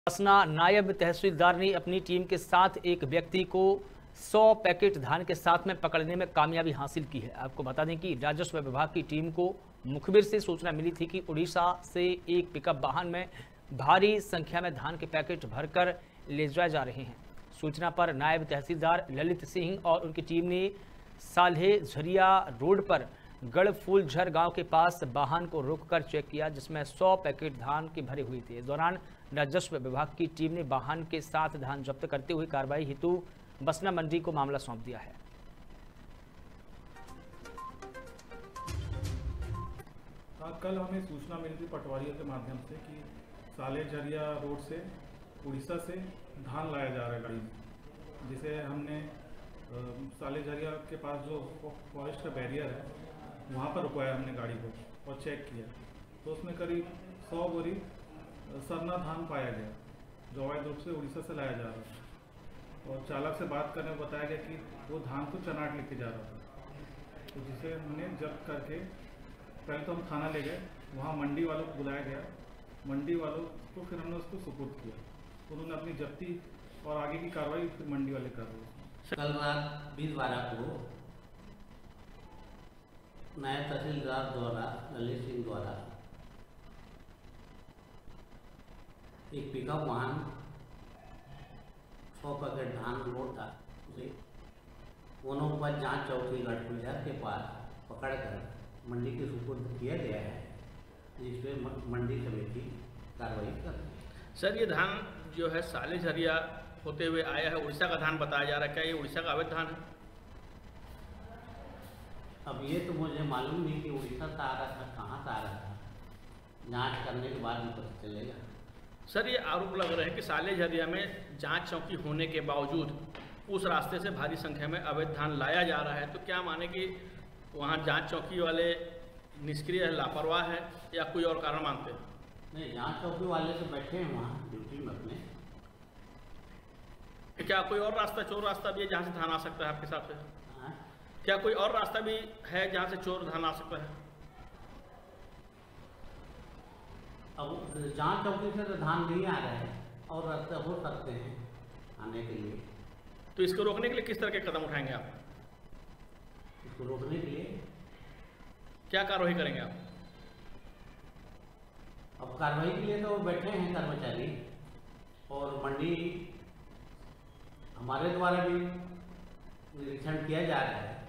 बसना नायब तहसीलदार ने अपनी टीम के साथ एक व्यक्ति को 100 पैकेट धान के साथ में पकड़ने में कामयाबी हासिल की है। आपको बता दें कि राजस्व विभाग की टीम को मुखबिर से सूचना मिली थी कि उड़ीसा से एक पिकअप वाहन में भारी संख्या में धान के पैकेट भरकर ले जाए जा रहे हैं। सूचना पर नायब तहसीलदार ललित सिंह और उनकी टीम ने साल्हे झरिया रोड पर गढ़फूलझर गांव के पास वाहन को रोककर चेक किया, जिसमें 100 पैकेट धान के भरे हुए थे। इस दौरान राजस्व विभाग की टीम ने वाहन के साथ धान जब्त करते हुए कार्रवाई हेतु बसना मंडी को मामला सौंप दिया है। कल हमें सूचना मिली थी पटवारियों के माध्यम से कि साल्हे झरिया रोड से उड़ीसा से धान लाया जा रहा है गाड़ी, जिसे हमने साल्हे झरिया के पास जो फॉरेस्ट का बैरियर है वहाँ पर रुकवाया हमने गाड़ी को और चेक किया, तो उसमें करीब 100 बोरी सरना धान पाया गया, जो अवैध रूप से उड़ीसा से लाया जा रहा था। और चालक से बात करने में बताया गया कि वो धान को चनाट लेके जा रहा था, तो जिसे हमने जब्त करके पहले तो हम थाना ले गए, वहाँ मंडी वालों को बुलाया गया, मंडी वालों को फिर हमने उसको सुपुर्द किया, उन्होंने अपनी जब्ती और आगे की कार्रवाई फिर मंडी वाले कर रहे। कल रात 20-12 को नायब तहसीलदार द्वारा ललित सिंह द्वारा एक पिकअप वाहन 100 पैकेट धान लोड था, उसे वनोपज जांच चौकी गढ़फूलझर के पास पकड़कर मंडी के सुपुर्द किया गया है, जिसमें मंडी समिति कार्रवाई कर रही है। सर, ये धान जो है साल्हे झरिया होते हुए आया है, उड़ीसा का धान बताया जा रहा है, क्या ये उड़ीसा का अवैध धान है? अब ये तो मुझे मालूम नहीं कि उड़ीसा से आ रहा था, कहाँ से आ रहा था, जांच करने के बाद में पता चलेगा। सर, ये आरोप लग रहा है कि साल्हे झरिया में जांच चौकी होने के बावजूद उस रास्ते से भारी संख्या में अवैध धान लाया जा रहा है, तो क्या माने कि वहाँ जांच चौकी वाले निष्क्रिय है, लापरवाह है, या कोई और कारण मानते हैं? नहीं, जांच चौकी वाले तो बैठे हैं वहाँ ड्यूटी में अपने। क्या कोई और रास्ता, चोर रास्ता भी है जहाँ से धान आ सकता है आपके हिसाब से? हाँ? क्या कोई और रास्ता भी है जहाँ से चोर धान आ सकता है? अब जांच चौकी से तो धान नहीं आ रहे हैं और रास्ते हो सकते हैं आने के लिए, तो इसको रोकने के लिए किस तरह के कदम उठाएंगे आप? इसको रोकने के लिए क्या कार्रवाई करेंगे आप? अब कार्रवाई के लिए तो बैठे हैं कर्मचारी, और मंडी हमारे द्वारा भी निरीक्षण किया जा रहा है।